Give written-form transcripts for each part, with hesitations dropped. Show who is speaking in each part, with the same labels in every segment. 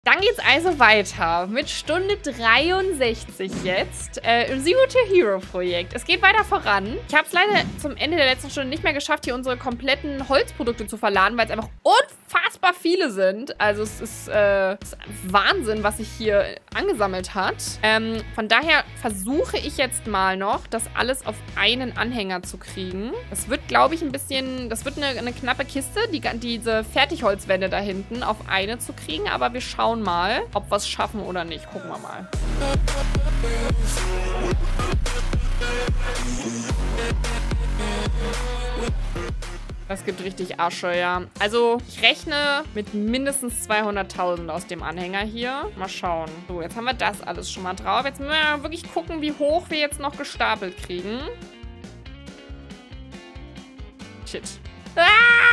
Speaker 1: Dann geht's also weiter mit Stunde 63 jetzt im Zero to Hero Projekt. Es geht weiter voran. Ich habe es leider zum Ende der letzten Stunde nicht mehr geschafft, hier unsere kompletten Holzprodukte zu verladen, weil es einfach unfassbar viele sind. Also es ist Wahnsinn, was sich hier angesammelt hat. Von daher versuche ich jetzt mal noch, das alles auf einen Anhänger zu kriegen. Das wird, glaube ich, ein bisschen, das wird eine knappe Kiste, diese Fertigholzwände da hinten auf eine zu kriegen. Aber wir schauen mal, ob wir es schaffen oder nicht. Gucken wir mal. Das gibt richtig Asche, ja. Also, ich rechne mit mindestens 200.000 aus dem Anhänger hier. Mal schauen. So, jetzt haben wir das alles schon mal drauf. Jetzt müssen wir wirklich gucken, wie hoch wir jetzt noch gestapelt kriegen. Shit. Ah!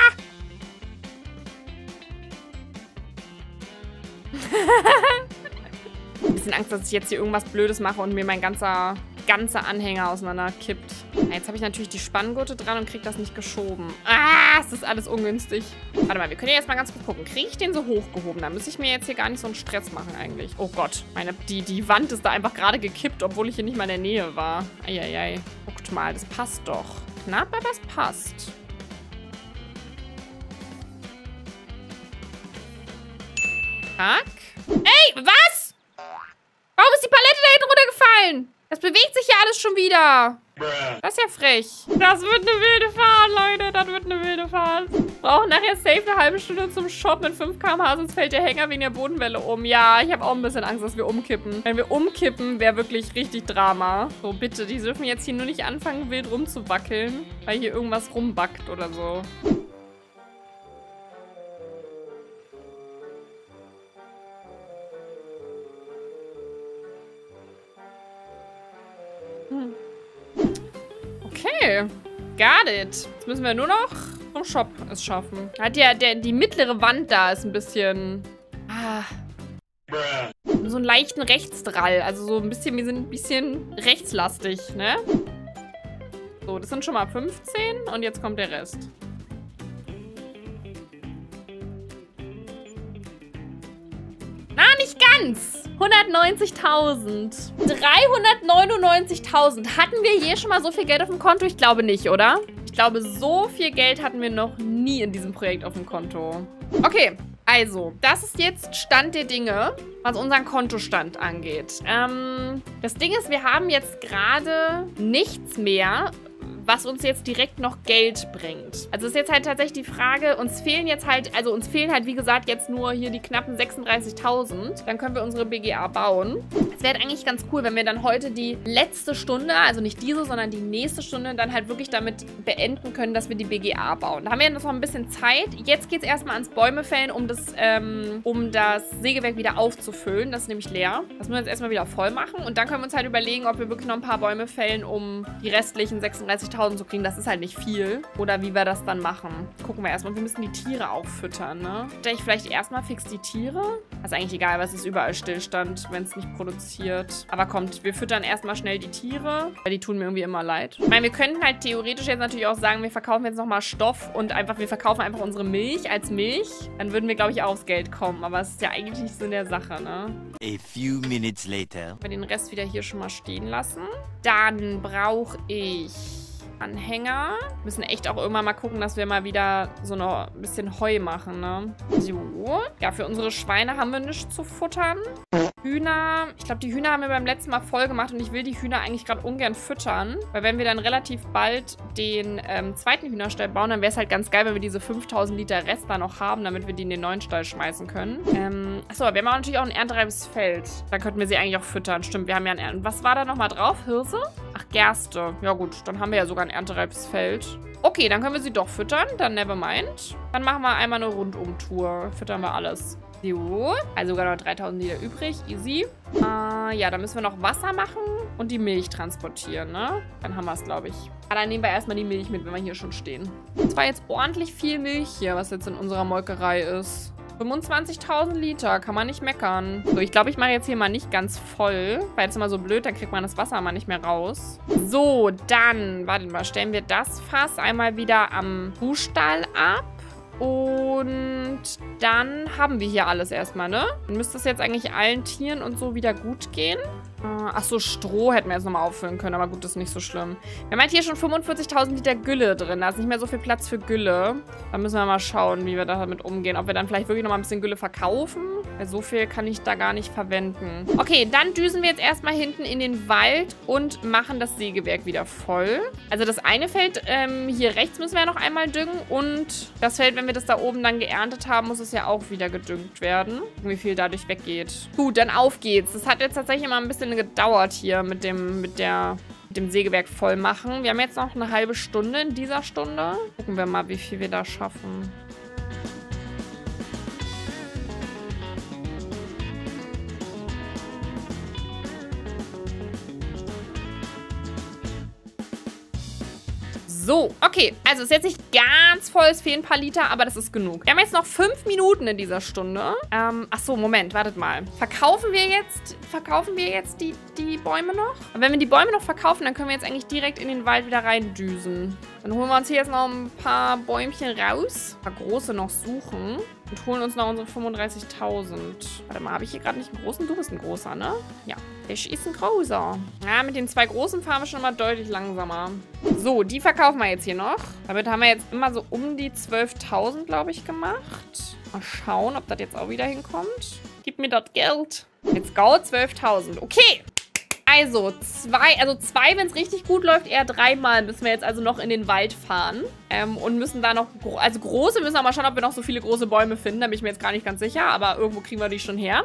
Speaker 1: Ein bisschen Angst, dass ich jetzt hier irgendwas Blödes mache und mir mein ganzer Anhänger auseinander kippt. Ja, jetzt habe ich natürlich die Spanngurte dran und kriege das nicht geschoben. Ah, es ist alles ungünstig. Warte mal, wir können ja jetzt mal ganz kurz gucken. Kriege ich den so hochgehoben? Da müsste ich mir jetzt hier gar nicht so einen Stress machen eigentlich. Oh Gott, die Wand ist da einfach gerade gekippt, obwohl ich hier nicht mal in der Nähe war. Eieiei. Guckt mal, das passt doch. Knapp, aber es passt. Zack. Ey, was? Warum ist die Palette da hinten runtergefallen? Das bewegt sich ja alles schon wieder. Das ist ja frech. Das wird eine wilde Fahrt, Leute. Das wird eine wilde Fahrt. Brauchen nachher safe eine halbe Stunde zum Shop mit 5 km/h, sonst fällt der Hänger wegen der Bodenwelle um. Ja, ich habe auch ein bisschen Angst, dass wir umkippen. Wenn wir umkippen, wäre wirklich richtig Drama. So, bitte, die dürfen jetzt hier nur nicht anfangen, wild rumzuwackeln, weil hier irgendwas rumbackt oder so. Okay, got it. Jetzt müssen wir nur noch zum Shop es schaffen. Hat ja die mittlere Wand da ist ein bisschen... so einen leichten Rechtsdrall. Also so ein bisschen, wir sind ein bisschen rechtslastig, ne? So, das sind schon mal 15 und jetzt kommt der Rest. Na, nicht ganz. 190.000. 399.000. Hatten wir je schon mal so viel Geld auf dem Konto? Ich glaube nicht, oder? Ich glaube, so viel Geld hatten wir noch nie in diesem Projekt auf dem Konto. Okay, also, das ist jetzt Stand der Dinge, was unseren Kontostand angeht. Das Ding ist, wir haben jetzt gerade nichts mehr, was uns jetzt direkt noch Geld bringt. Also ist jetzt halt tatsächlich die Frage, uns fehlen halt, wie gesagt, jetzt nur hier die knappen 36.000. Dann können wir unsere BGA bauen. Es wäre eigentlich ganz cool, wenn wir dann heute die letzte Stunde, also nicht diese, sondern die nächste Stunde, dann halt wirklich damit beenden können, dass wir die BGA bauen. Da haben wir jetzt noch ein bisschen Zeit. Jetzt geht es erstmal ans Bäume fällen, um das Sägewerk wieder aufzufüllen. Das ist nämlich leer. Das müssen wir jetzt erstmal wieder voll machen. Und dann können wir uns halt überlegen, ob wir wirklich noch ein paar Bäume fällen, um die restlichen 36.000 zu kriegen. Das ist halt nicht viel. Oder wie wir das dann machen. Gucken wir erstmal. Wir müssen die Tiere auch füttern, ne? Stelle ich vielleicht erstmal fix die Tiere? Das ist eigentlich egal, was ist überall Stillstand, wenn es nicht produziert. Aber kommt, wir füttern erstmal schnell die Tiere, weil die tun mir irgendwie immer leid. Ich meine, wir könnten halt theoretisch jetzt natürlich auch sagen, wir verkaufen jetzt nochmal Stoff und wir verkaufen einfach unsere Milch als Milch. Dann würden wir, glaube ich, auch aufs Geld kommen. Aber es ist ja eigentlich nicht so in der Sache, ne?
Speaker 2: A few minutes later.
Speaker 1: Wir den Rest wieder hier schon mal stehen lassen. Dann brauche ich Anhänger. Wir müssen echt auch irgendwann mal gucken, dass wir mal wieder so ein bisschen Heu machen, ne? So. Ja, für unsere Schweine haben wir nichts zu futtern. Hühner. Ich glaube, die Hühner haben wir beim letzten Mal voll gemacht und ich will die Hühner eigentlich gerade ungern füttern, weil wenn wir dann relativ bald den zweiten Hühnerstall bauen, dann wäre es halt ganz geil, wenn wir diese 5.000 Liter Rest da noch haben, damit wir die in den neuen Stall schmeißen können. Achso, wir haben auch natürlich auch ein erntereifes Feld. Da könnten wir sie eigentlich auch füttern. Stimmt, wir haben ja ein Ernten. Was war da nochmal drauf? Hirse? Ach, Gerste. Ja gut, dann haben wir ja sogar ein erntereifes Feld. Okay, dann können wir sie doch füttern. Dann never mind. Dann machen wir einmal eine Rundumtour. Füttern wir alles. So. Also sogar noch 3.000 Liter übrig. Easy. Ja, dann müssen wir noch Wasser machen und die Milch transportieren, ne? Dann haben wir es, glaube ich. Aber dann nehmen wir erstmal die Milch mit, wenn wir hier schon stehen. Das war jetzt ordentlich viel Milch hier, was jetzt in unserer Molkerei ist. 25.000 Liter, kann man nicht meckern. So, ich glaube, ich mache jetzt hier mal nicht ganz voll. Weil jetzt immer so blöd, dann kriegt man das Wasser mal nicht mehr raus. So, dann, warte mal, stellen wir das Fass einmal wieder am Kuhstall ab. Und dann haben wir hier alles erstmal, ne? Dann müsste es jetzt eigentlich allen Tieren und so wieder gut gehen. Achso, Stroh hätten wir jetzt nochmal auffüllen können, aber gut, das ist nicht so schlimm. Wir haben halt hier schon 45.000 Liter Gülle drin. Da ist nicht mehr so viel Platz für Gülle. Da müssen wir mal schauen, wie wir damit umgehen. Ob wir dann vielleicht wirklich nochmal ein bisschen Gülle verkaufen. Weil so viel kann ich da gar nicht verwenden. Okay, dann düsen wir jetzt erstmal hinten in den Wald und machen das Sägewerk wieder voll. Also das eine Feld hier rechts müssen wir ja noch einmal düngen. Und das Feld, wenn wir das da oben dann geerntet haben, muss es ja auch wieder gedüngt werden. Wie viel dadurch weggeht. Gut, dann auf geht's. Das hat jetzt tatsächlich mal ein bisschen gedauert hier mit dem Sägewerk voll machen. Wir haben jetzt noch eine halbe Stunde in dieser Stunde. Gucken wir mal, wie viel wir da schaffen. So, okay. Also, es ist jetzt nicht ganz voll. Es fehlen ein paar Liter, aber das ist genug. Wir haben jetzt noch 5 Minuten in dieser Stunde. Achso, Moment. Wartet mal. Verkaufen wir jetzt die Bäume noch? Und wenn wir die Bäume noch verkaufen, dann können wir jetzt eigentlich direkt in den Wald wieder reindüsen. Dann holen wir uns hier jetzt noch ein paar Bäumchen raus. Ein paar große noch suchen. Und holen uns noch unsere 35.000. Warte mal, habe ich hier gerade nicht einen großen? Du bist ein großer, ne? Ja, der ist ein großer. Ja, mit den 2 großen fahren wir schon mal deutlich langsamer. So, die verkaufen wir jetzt hier noch. Damit haben wir jetzt immer so um die 12.000, glaube ich, gemacht. Mal schauen, ob das jetzt auch wieder hinkommt. Gib mir das Geld. Let's go, 12.000. Okay. Also zwei, wenn es richtig gut läuft, eher 3-mal müssen wir jetzt also noch in den Wald fahren. Und müssen da noch, also große, müssen wir mal schauen, ob wir noch so viele große Bäume finden. Da bin ich mir jetzt gar nicht ganz sicher, aber irgendwo kriegen wir die schon her.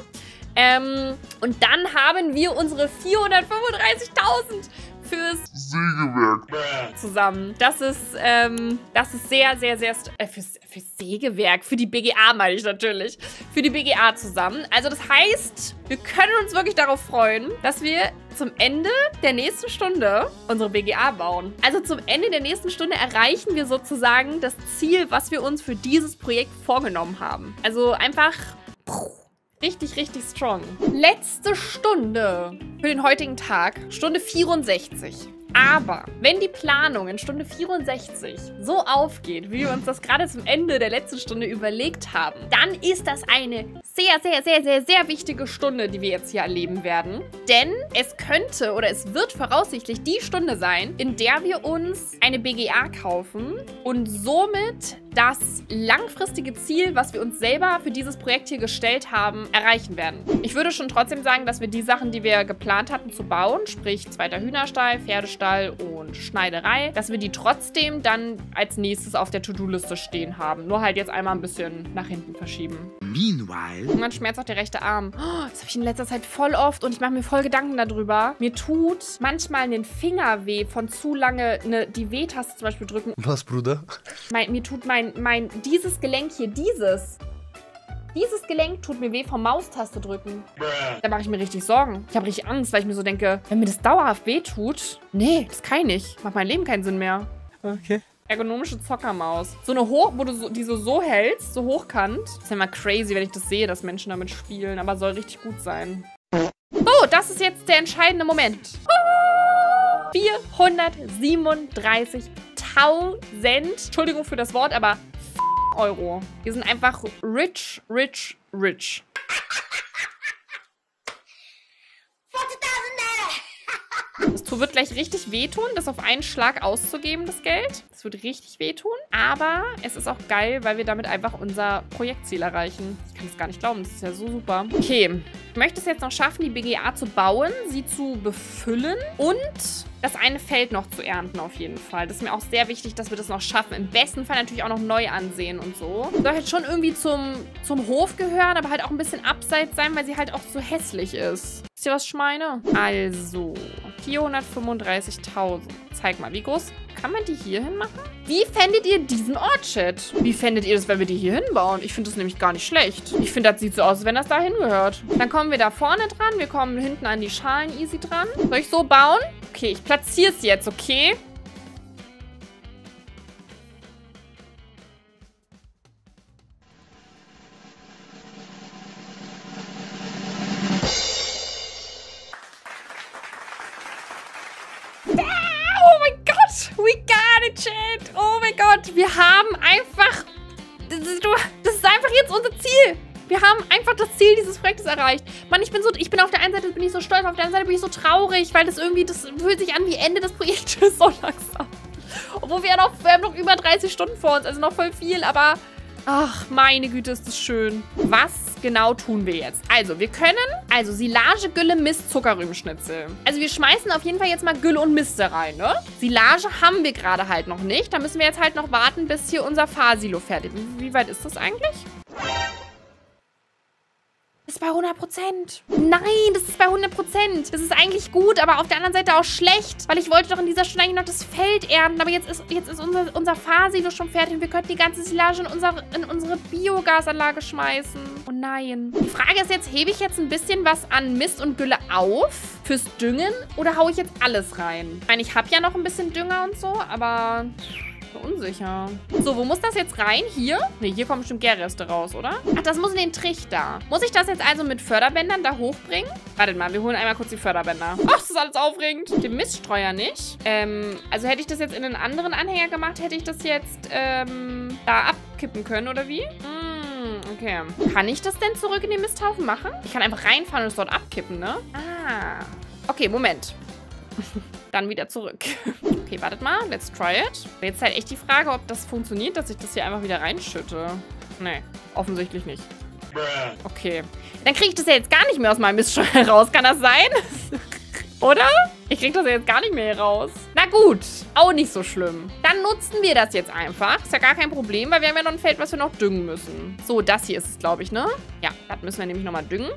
Speaker 1: Und dann haben wir unsere 435.000 fürs Sägewerk zusammen. Das ist sehr, sehr, sehr, fürs Sägewerk, für die BGA meine ich natürlich, für die BGA zusammen. Also das heißt, wir können uns wirklich darauf freuen, dass wir zum Ende der nächsten Stunde unsere BGA bauen. Also zum Ende der nächsten Stunde erreichen wir sozusagen das Ziel, was wir uns für dieses Projekt vorgenommen haben. Also einfach richtig, richtig strong. Letzte Stunde für den heutigen Tag. Stunde 64. Aber wenn die Planung in Stunde 64 so aufgeht, wie wir uns das gerade zum Ende der letzten Stunde überlegt haben, dann ist das eine sehr, sehr, sehr, sehr, sehr wichtige Stunde, die wir jetzt hier erleben werden. Denn es könnte oder es wird voraussichtlich die Stunde sein, in der wir uns eine BGA kaufen und somit das langfristige Ziel, was wir uns selber für dieses Projekt hier gestellt haben, erreichen werden. Ich würde schon trotzdem sagen, dass wir die Sachen, die wir geplant hatten zu bauen, sprich 2. Hühnerstall, Pferdestall und Schneiderei, dass wir die trotzdem dann als nächstes auf der To-Do-Liste stehen haben. Nur halt jetzt einmal ein bisschen nach hinten verschieben.
Speaker 2: Meanwhile.
Speaker 1: Irgendwann schmerzt auch der rechte Arm. Oh, das habe ich in letzter Zeit voll oft und ich mache mir voll Gedanken darüber. Mir tut manchmal ein Finger weh von zu lange die W-Taste zum Beispiel drücken.
Speaker 3: Was, Bruder?
Speaker 1: Mir tut dieses Gelenk hier, dieses Gelenk tut mir weh vom Maustaste drücken. Da mache ich mir richtig Sorgen. Ich habe richtig Angst, weil ich mir so denke, wenn mir das dauerhaft weh tut, nee, das kann ich nicht. Macht mein Leben keinen Sinn mehr.
Speaker 3: Okay.
Speaker 1: Ergonomische Zockermaus. So eine wo du die so hältst, so hochkant. Das ist ja immer crazy, wenn ich das sehe, dass Menschen damit spielen. Aber soll richtig gut sein. So, das ist jetzt der entscheidende Moment. 437.000, Entschuldigung für das Wort, aber Euro. Wir sind einfach rich, rich, rich. Das wird gleich richtig wehtun, das auf einen Schlag auszugeben, das Geld. Das wird richtig wehtun. Aber es ist auch geil, weil wir damit einfach unser Projektziel erreichen. Ich kann es gar nicht glauben, das ist ja so super. Okay, ich möchte es jetzt noch schaffen, die BGA zu bauen, sie zu befüllen und das eine Feld noch zu ernten auf jeden Fall. Das ist mir auch sehr wichtig, dass wir das noch schaffen. Im besten Fall natürlich auch noch neu ansehen und so. Soll halt schon irgendwie zum Hof gehören, aber halt auch ein bisschen abseits sein, weil sie halt auch so hässlich ist. Wisst ihr, was ich meine? Also, 435.000. Zeig mal, wie groß kann man die hier hin machen? Wie fändet ihr diesen Orchard? Wie fändet ihr das, wenn wir die hier hinbauen? Ich finde das nämlich gar nicht schlecht. Ich finde, das sieht so aus, als wenn das da hingehört. Dann kommen wir da vorne dran. Wir kommen hinten an die Schalen easy dran. Soll ich so bauen? Okay, ich platziere es jetzt, okay? We got it, Chat. Oh mein Gott. Wir haben einfach Projekt ist erreicht. Mann, ich bin auf der einen Seite bin ich so stolz, auf der anderen Seite bin ich so traurig, weil das fühlt sich an wie Ende des Projektes so langsam. Obwohl wir haben noch über 30 Stunden vor uns, also noch voll viel, aber ach, meine Güte, ist das schön. Was genau tun wir jetzt? Also, wir können, Silage, Gülle, Mist, Zuckerrübenschnitzel. Also, wir schmeißen auf jeden Fall jetzt mal Gülle und Mist da rein, ne? Silage haben wir gerade halt noch nicht. Da müssen wir jetzt halt noch warten, bis hier unser Fahrsilo fertig ist. Wie weit ist das eigentlich? Das ist bei 100%. Nein, das ist bei 100%. Das ist eigentlich gut, aber auf der anderen Seite auch schlecht. Weil ich wollte doch in dieser Stunde eigentlich noch das Feld ernten. Aber jetzt ist unser Fahrsilo schon fertig. Und wir könnten die ganze Silage in unsere Biogasanlage schmeißen. Oh nein. Die Frage ist jetzt, hebe ich jetzt ein bisschen was an Mist und Gülle auf fürs Düngen? Oder haue ich jetzt alles rein? Ich meine, ich habe ja noch ein bisschen Dünger und so, aber unsicher. So, wo muss das jetzt rein? Hier? Ne, hier kommen bestimmt Gärreste raus, oder? Ach, das muss in den Trichter. Muss ich das jetzt also mit Förderbändern da hochbringen? Wartet mal, wir holen einmal kurz die Förderbänder. Ach, das ist alles aufregend. Den Miststreuer nicht. Also hätte ich das jetzt in einen anderen Anhänger gemacht, hätte ich das jetzt, da abkippen können, oder wie? Okay. Kann ich das denn zurück in den Misthaufen machen? Ich kann einfach reinfahren und es dort abkippen, ne? Ah. Okay, Moment. Dann wieder zurück. Okay, wartet mal. Let's try it. Jetzt halt echt die Frage, ob das funktioniert, dass ich das hier einfach wieder reinschütte. Nee, offensichtlich nicht. Okay. Dann kriege ich das ja jetzt gar nicht mehr aus meinem Miststreuer raus. Kann das sein? Oder? Ich kriege das ja jetzt gar nicht mehr hier raus. Na gut. Auch nicht so schlimm. Dann nutzen wir das jetzt einfach. Ist ja gar kein Problem, weil wir haben ja noch ein Feld, was wir noch düngen müssen. So, das hier ist es, glaube ich, ne? Ja, das müssen wir nämlich nochmal düngen.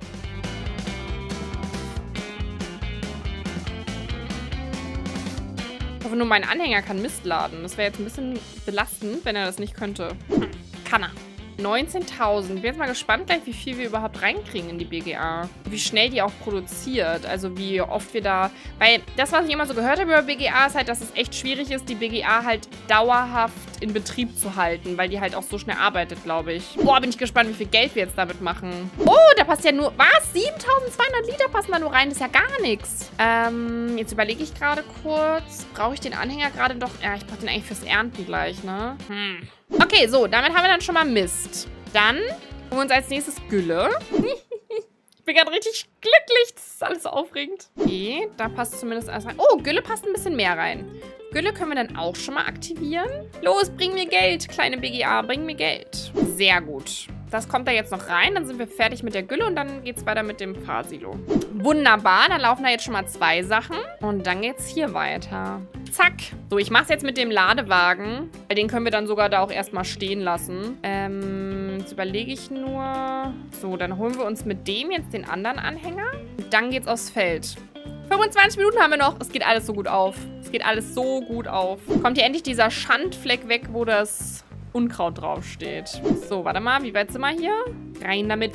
Speaker 1: Ich hoffe nur, mein Anhänger kann Mist laden. Das wäre jetzt ein bisschen belastend, wenn er das nicht könnte. Kann er. 19.000. Ich bin jetzt mal gespannt gleich, wie viel wir überhaupt reinkriegen in die BGA. Wie schnell die auch produziert. Also wie oft wir da... Weil das, was ich immer so gehört habe über BGA, ist halt, dass es echt schwierig ist, die BGA halt dauerhaft in Betrieb zu halten. Weil die halt auch so schnell arbeitet, glaube ich. Boah, bin ich gespannt, wie viel Geld wir jetzt damit machen. Oh, da passt ja nur... Was? 7.200 Liter passen da nur rein? Das ist ja gar nichts. Jetzt überlege ich gerade kurz. Brauche ich den Anhänger gerade doch... Ja, ich brauche den eigentlich fürs Ernten gleich, ne? Okay, so, damit haben wir dann schon mal Mist. Dann holen wir uns als nächstes Gülle. Ich bin gerade richtig glücklich. Das ist alles so aufregend. Okay, da passt zumindest alles rein. Oh, Gülle passt ein bisschen mehr rein. Gülle können wir dann auch schon mal aktivieren. Los, bring mir Geld, kleine BGA, bring mir Geld. Sehr gut. Das kommt da jetzt noch rein. Dann sind wir fertig mit der Gülle und dann geht es weiter mit dem Fahrsilo. Wunderbar, dann laufen da jetzt schon mal 2 Sachen. Und dann geht es hier weiter. Zack. So, ich mache es jetzt mit dem Ladewagen. Weil den können wir dann sogar da auch erstmal stehen lassen. Jetzt überlege ich nur. So, dann holen wir uns mit dem jetzt den anderen Anhänger. Und dann geht's aufs Feld. 25 Minuten haben wir noch. Es geht alles so gut auf. Es geht alles so gut auf. Kommt hier endlich dieser Schandfleck weg, wo das Unkraut draufsteht. So, warte mal. Wie weit sind wir hier? Rein damit.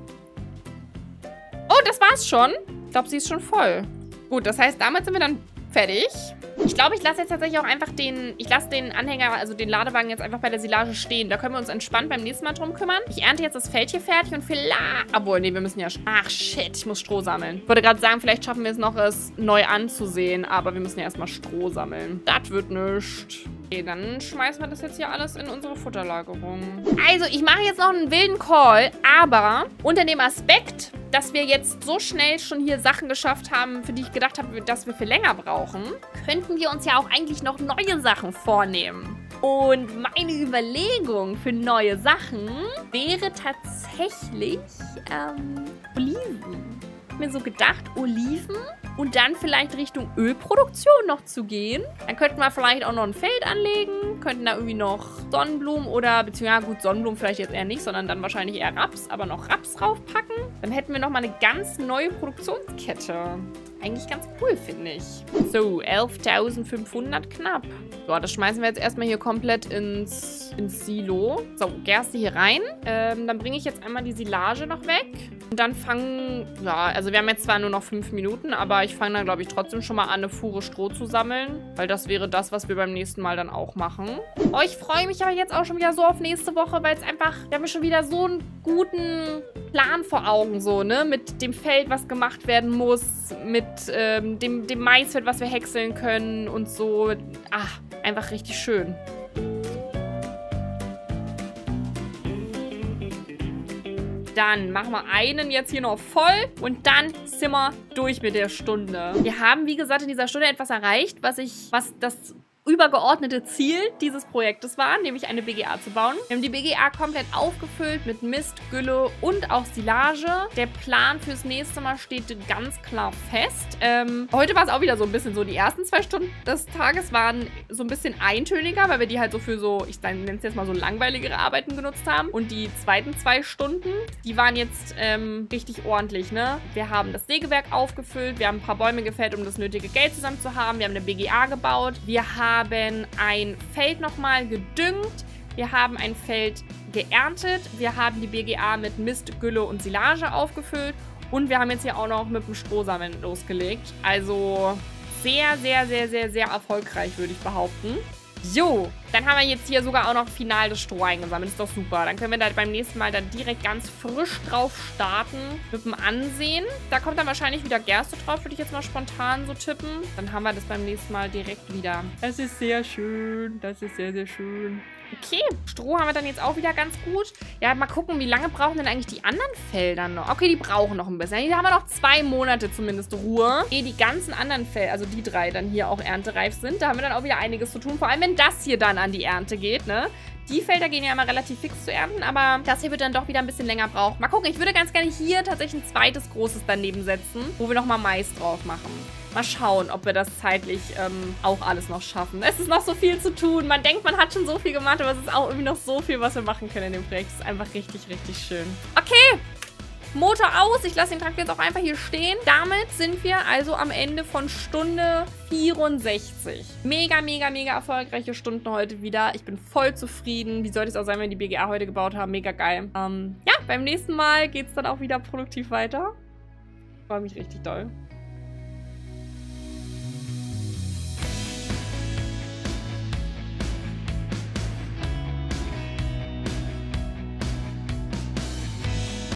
Speaker 1: Oh, das war's schon. Ich glaube, sie ist schon voll. Gut, das heißt, damit sind wir dann fertig. Ich glaube, ich lasse jetzt tatsächlich auch einfach den Anhänger, also den Ladewagen jetzt einfach bei der Silage stehen. Da können wir uns entspannt beim nächsten Mal drum kümmern. Ich ernte jetzt das Feld hier fertig und vielleicht... Obwohl, nee, wir müssen ja... Ach, shit, ich muss Stroh sammeln. Ich wollte gerade sagen, vielleicht schaffen wir es noch, es neu anzusehen. Aber wir müssen ja erstmal Stroh sammeln. Das wird nichts. Okay, dann schmeißen wir das jetzt hier alles in unsere Futterlagerung. Also, ich mache jetzt noch einen wilden Call, aber unter dem Aspekt, dass wir jetzt so schnell schon hier Sachen geschafft haben, für die ich gedacht habe, dass wir viel länger brauchen, könnten wir uns ja auch eigentlich noch neue Sachen vornehmen. Und meine Überlegung für neue Sachen wäre tatsächlich Oliven. Ich habe mir so gedacht, Oliven und dann vielleicht Richtung Ölproduktion noch zu gehen. Dann könnten wir vielleicht auch noch ein Feld anlegen, könnten da irgendwie noch Sonnenblumen oder, beziehungsweise, ja gut, Sonnenblumen vielleicht jetzt eher nicht, sondern dann wahrscheinlich eher Raps, aber noch Raps draufpacken. Dann hätten wir nochmal eine ganz neue Produktionskette. Eigentlich ganz cool, finde ich. So, 11.500 knapp. So, das schmeißen wir jetzt erstmal hier komplett ins Silo. So, Gerste hier rein. Dann bringe ich jetzt einmal die Silage noch weg. Und dann ja, also wir haben jetzt zwar nur noch 5 Minuten, aber ich fange dann, glaube ich, trotzdem schon mal an, eine Fuhre Stroh zu sammeln. Weil das wäre das, was wir beim nächsten Mal dann auch machen. Oh, ich freue mich aber jetzt auch schon wieder so auf nächste Woche, weil es einfach, wir haben schon wieder so einen guten Plan vor Augen, so, ne? Mit dem Feld, was gemacht werden muss, mit dem Maisfeld, was wir häckseln können und so. Ach, einfach richtig schön. Dann machen wir einen jetzt hier noch voll und dann sind wir durch mit der Stunde. Wir haben, wie gesagt, in dieser Stunde etwas erreicht, was das übergeordnete Ziel dieses Projektes war, nämlich eine BGA zu bauen. Wir haben die BGA komplett aufgefüllt mit Mist, Gülle und auch Silage. Der Plan fürs nächste Mal steht ganz klar fest. Heute war es auch wieder so ein bisschen so, die ersten 2 Stunden des Tages waren so ein bisschen eintöniger, weil wir die halt so für so, ich nenne es jetzt mal so langweiligere Arbeiten genutzt haben. Und die zweiten 2 Stunden, die waren jetzt richtig ordentlich, ne? Wir haben das Sägewerk aufgefüllt, wir haben ein paar Bäume gefällt, um das nötige Geld zusammen zu haben. Wir haben eine BGA gebaut. Wir haben ein Feld nochmal gedüngt. Wir haben ein Feld geerntet. Wir haben die BGA mit Mist, Gülle und Silage aufgefüllt. Und wir haben jetzt hier auch noch mit dem Strohsamen losgelegt. Also sehr, sehr, sehr, sehr, sehr erfolgreich, würde ich behaupten. Jo, dann haben wir jetzt hier sogar auch noch final das Stroh eingesammelt. Ist doch super. Dann können wir da beim nächsten Mal dann direkt ganz frisch drauf starten mit dem Ansehen. Da kommt dann wahrscheinlich wieder Gerste drauf, würde ich jetzt mal spontan so tippen. Dann haben wir das beim nächsten Mal direkt wieder. Das ist sehr schön. Das ist sehr, sehr schön. Okay, Stroh haben wir dann jetzt auch wieder ganz gut. Ja, mal gucken, wie lange brauchen denn eigentlich die anderen Felder noch? Okay, die brauchen noch ein bisschen. Hier haben wir noch 2 Monate zumindest Ruhe, ehe die ganzen anderen Felder, also die 3 dann hier auch erntereif sind. Da haben wir dann auch wieder einiges zu tun. Vor allem, wenn das hier dann an die Ernte geht, ne? Die Felder gehen ja immer relativ fix zu ernten, aber das hier wird dann doch wieder ein bisschen länger brauchen. Mal gucken, ich würde ganz gerne hier tatsächlich ein zweites großes daneben setzen, wo wir nochmal Mais drauf machen. Mal schauen, ob wir das zeitlich auch alles noch schaffen. Es ist noch so viel zu tun. Man denkt, man hat schon so viel gemacht, aber es ist auch irgendwie noch so viel, was wir machen können in dem Projekt. Es ist einfach richtig, richtig schön. Okay, Motor aus. Ich lasse den Traktor jetzt auch einfach hier stehen. Damit sind wir also am Ende von Stunde 64. Mega, mega, mega erfolgreiche Stunden heute wieder. Ich bin voll zufrieden. Wie sollte es auch sein, wenn wir die BGA heute gebaut haben? Mega geil. Ja, beim nächsten Mal geht es dann auch wieder produktiv weiter. Ich freue mich richtig doll.